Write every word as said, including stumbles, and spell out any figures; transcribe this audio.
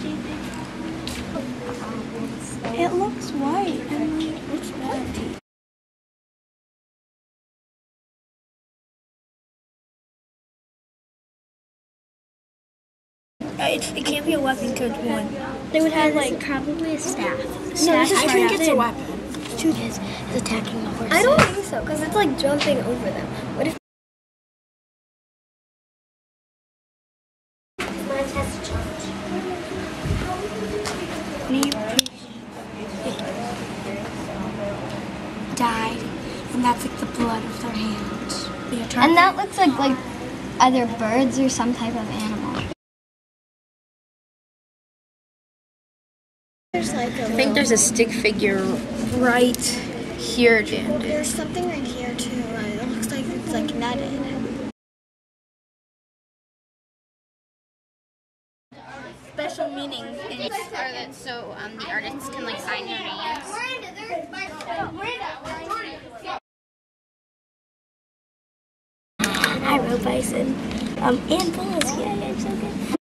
do you think? It looks white and like, it looks bad. It, it can't be a weapon because one. They would have like probably a staff. A staff. No, I think it's a weapon. Two kids is attacking the horse. I don't think so because it's like jumping over them. What if mine has to charge? Died, and that's like the blood of their hands. And that looks like like either birds or some type of animal. There's like a I think there's a stick figure right here, Jan. There's something right here too. It looks like it's like netted. Special meanings in are that so um, the artists can like sign their names. I wrote bison. Um, and bulls. Yeah, yeah, so good.